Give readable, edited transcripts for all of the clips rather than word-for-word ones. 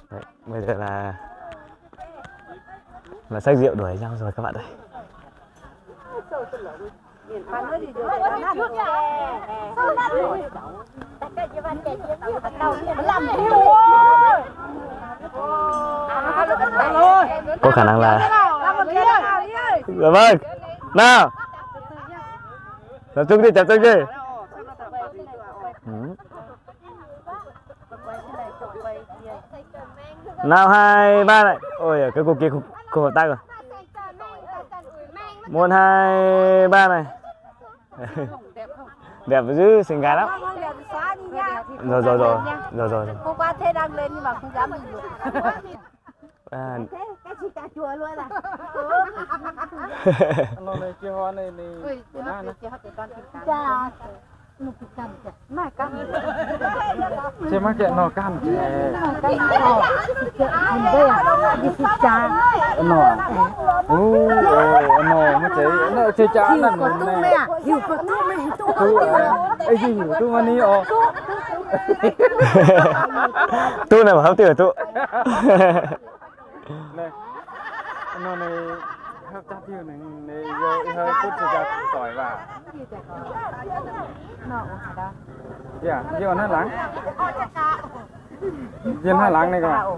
Đấy, bây giờ là xách rượu đuổi nhau rồi các bạn ơi. Có khả năng là dạ vâng nào tập trung đi, tập trung đi. Nào 2, 3 này. Ôi cái cô kia không hợp tác rồi. 1, 2, 3 này. Đẹp chứ, xinh gái lắm. Rồi. Cô qua thế đang lên nhưng mà không dám mình được. À. Cái chị cà chùa luôn à. Nó này kia hoa này này. Chị mắc kẹt nó can chị. Nó. Nó mà nó chơi chả là nó này. Hiểu có tu mày tu. Ấy gì hiểu tu mà ní ô. Tu này mà không tiêu tu. Này. Nó này hấp chát tiêu này này hơi phút thì chát tỏi vào. Dạ, giờ nó lắng. Giờ nó lắng này các bạn.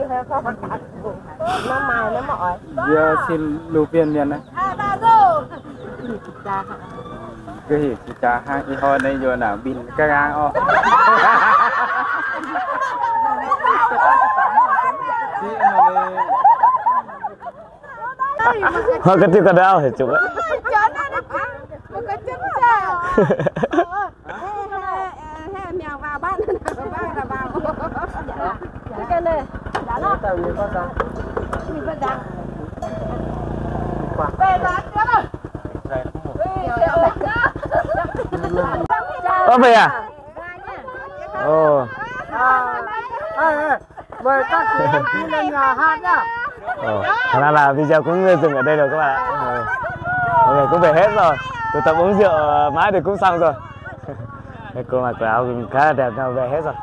Nó mài nó mỏi. Giờ xin lưu viên miền này. Cái gì chị cha hai cái hồi này giờ nào pin cái gang ô. Chị nó này. Thôi cái tiêu cần đau thì chụp ấy. Mèo vào ban là vào. Cái này. Đã nó. Mình vẫn đang. Về rồi trước rồi. Có về à? Ồ. Mời các chị đi lên nhà hát nhá. Khả năng là video cũng dừng ở đây rồi các bạn ạ. Mọi người cũng về hết rồi. Tụ tập uống rượu mãi thì cũng xong rồi. Cô mặc quần áo khá là đẹp nhau về hết rồi.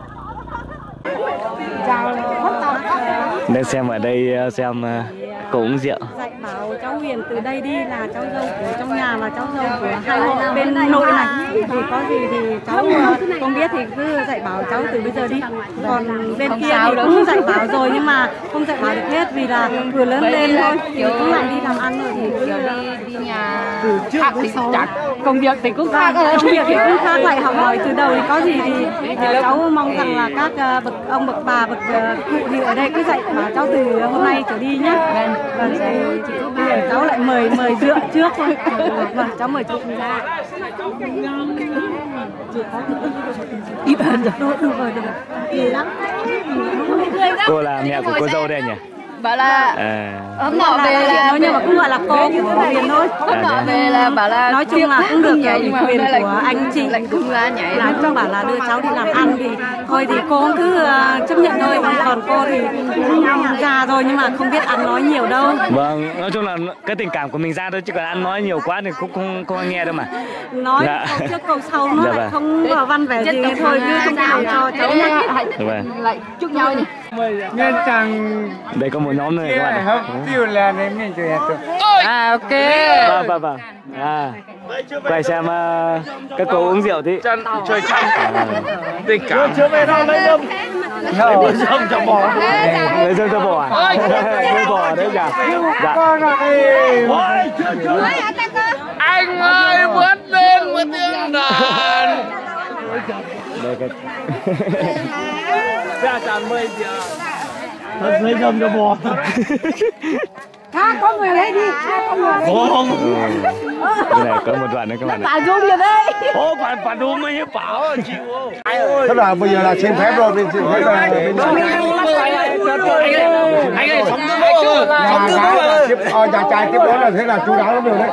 Nên xem ở đây xem cô uống rượu. Dạy bảo cháu Huyền từ đây đi là cháu dâu của trong nhà và cháu dâu của hai hộ bên nội này. Thì có gì thì cháu không biết thì cứ dạy bảo cháu từ bây giờ đi. Còn bên kia thì cũng dạy bảo rồi nhưng mà không dạy bảo được hết vì là vừa lớn lên thôi. Thì cũng lại đi làm ăn rồi thì cứ đi nhà khác thì chắc công việc thì cũng khác. Công việc thì cũng khác, lại học hỏi từ đầu thì có gì thì cháu mong rằng là các bậc ông bậc bà bậc cụ thì ở đây cứ dạy bảo cháu từ hôm nay trở đi nhé. Vâng, chị có biết cháu lại mời rượu trước thôi. Vâng, cháu mời chú ra. Ít hơn rồi. Được rồi. Kỳ lắm. Cô là mẹ của cô dâu đây nhỉ? Bảo là hôm nọ về là nhưng mà cũng gọi là cô của Huyền thôi. Hôm nọ về là bảo là nói chung là cũng được ủy quyền của anh chị lại cũng ra nhảy là cũng bảo là đưa cháu đi làm ăn thì thôi thì cô cứ chấp nhận thôi. Còn cô thì cũng già rồi nhưng mà không biết ăn nói nhiều đâu. Vâng, nói chung là cái tình cảm của mình ra thôi chứ còn ăn nói nhiều quá thì cũng không nghe đâu mà. Nói câu trước câu sau nó lại không vào văn vẻ gì thôi cứ không nào cho cháu lại chúc nhau nhỉ. Nghe chàng đây có một nhóm này các bạn. Hấp tiêu là đến mình chơi hết. À ok. Vâng. Quay xem các cô uống rượu tí. Chơi chăn. Tình cảm. Chưa về đâu lấy dâm. Lấy dâm cho bò. Lấy dâm cho bò à? Lấy bò đấy nhỉ? Dạ. Anh ơi vớt lên một tiếng đàn. Đây cái. Ra tràn mây kìa. Thật lấy dâm cho bò. Có người lấy đi. Không. Cái này có một đoạn nữa các bạn ạ. Bà Dung về đây. Ô, bà Dung mới hiếp bảo chịu không? Thế là bây giờ là xin phép rồi, mình xin phép rồi. Anh ơi, sống tương bố rồi. Sống tương bố rồi. Nhà trai tiếp đó là thế là chú đáo lắm rồi đấy.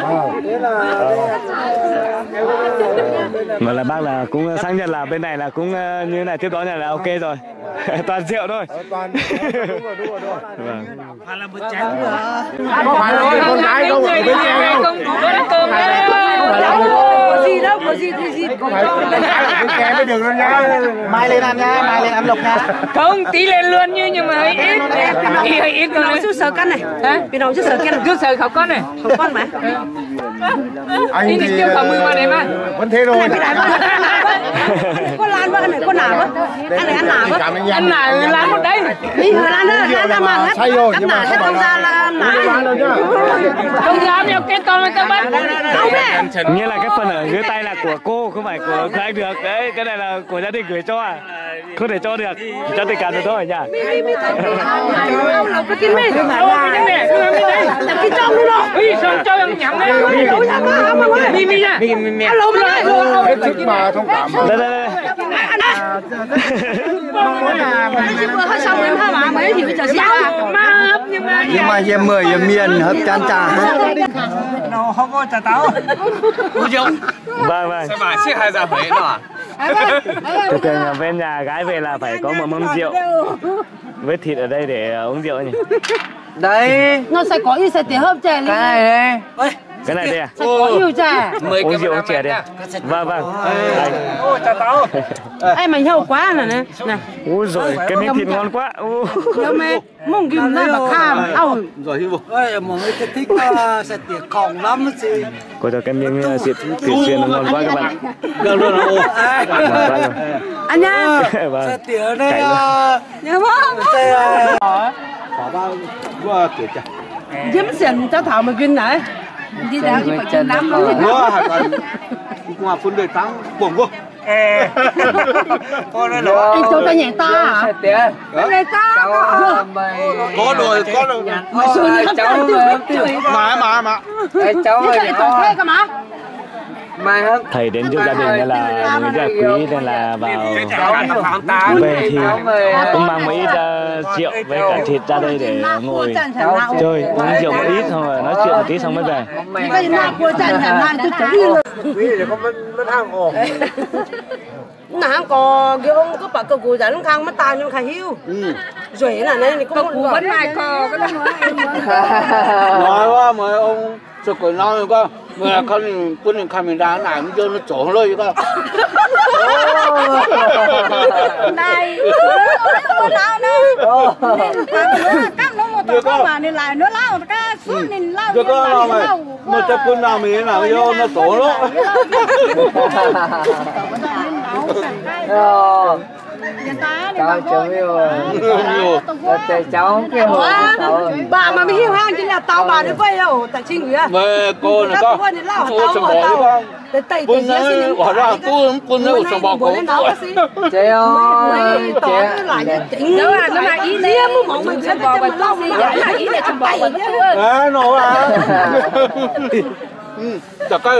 Mà là bác là cũng xác nhận là bên này là cũng như này tiếp đó là ok rồi. Toàn rượu thôi. Toàn đúng rồi. Vâng. Phải là một chén nữa. Có phải là con gái đâu, ở bên kia đâu. Không có cơm đấy. có gì đâu, có gì thì gì. Cái kè mới được luôn nha. Mai lên ăn nha, mai lên ăn lộc nha. Không, tí lên luôn nhưng mà hơi ít. Hơi ít Nó chút sờ cân này. Vì nó chút sờ cân này. Chút sờ khẩu con này. Khẩu con mà. Anh Đi thì tiêu khẩu mười mà đấy mà. vẫn thế thôi. Con lan vợ này, con nào vợ? Anh này ăn nào vợ? Ăn nào làm một đấy. Đi lan đó, lan mà hết. Say rồi nhưng mà hết không ra là nã. Không dám nhau cái con người ta bắt. Không đấy. Nghĩa là cái phần ở dưới tay là của cô, không phải của anh được. Đấy, cái này là của gia đình gửi cho à. Không thể cho được, cho tình cảm được thôi nhỉ. Ông lộc cái kim mì. Cái trong luôn rồi. Ui, xong cho em nhắm đấy. Mi mi nha. Ông lộc này. hết sức mà thông cảm. Đây đây đây. Chị vừa hơi xong em hai bà mấy thì bây giờ sao? Má hấp nhưng mà Nhưng mà em mời em miền hấp chan trà. Nó không có trà táo. Vâng vâng. Sao mà siết hai giờ phải đó à? Thường thường bên nhà gái về là phải có một mâm rượu với thịt ở đây để uống rượu nhỉ. Đấy. Nó sẽ có ít sẽ tiền hấp chè Cái này đây. Cái này đây à? sẽ có nhiều chè. Uống rượu uống chè đi. Vâng vâng. Ô trà táo. Em mày nhậu quá rồi này. Này. Ui rồi cái miếng thịt ngon quá. Nhậu mẹ mông kim này mà kham. Ау. Rồi hi bộ. Ơi mà cái thích sẽ tiệc khổng lắm chứ. Cô cho cái miếng thịt xuyên nó ngon quá các bạn. Được luôn rồi. Anh nha. Vâng. Tiệc đây. Nhớ không? Bỏ bao vừa tiệc chả. Diễm xiển cho Thảo mà kinh này. Đi ra thì phải chân lắm không? Vừa hả còn qua phun đời trắng cuồng quá. Con nói là Anh cho ta nhảy ta hả? Nhảy ta. có rồi, có rồi. Mày xui như hấp dẫn tiêu. Mà. cháu Như vậy còn thuê cơ mà. mai hấp. Thầy đến giúp gia đình nên là người gia quý nên là vào về thì cũng mang một ít rượu với cả thịt ra đây để ngồi chơi uống rượu một ít xong rồi nói chuyện một tí xong mới về. Cái nào của chân hả mai tôi chấm luôn. Quý thì có mất hàng ổ. Nàng có cái ông có bảo cầu cù dẫn khang mất tài nhưng khai hiu. Rồi là này có một Vẫn mai co cái đó Nói quá mà ông sao cười nói quá. Mà con quân camera này mới cho nó trốn lên cơ. này con nào nữa các nó một tao mà nên lại nó lao cái suốt nên lao Chưa có nào mà cho quân nào mình nào vô nó trốn đó. cháu chấm yêu cháu kia hồi bà mà mới hiu hang chỉ là tao bà đến quay đâu tại chi người Về cô này con. Cô sầm bò không? Quân ấy bỏ ra quân ấy sầm bò cô. chị ơi chị nếu mà ý nghĩa muốn mộng mình sẽ bò mình lâu đi giải là ý là chồng bò mình À nó à. Chả cái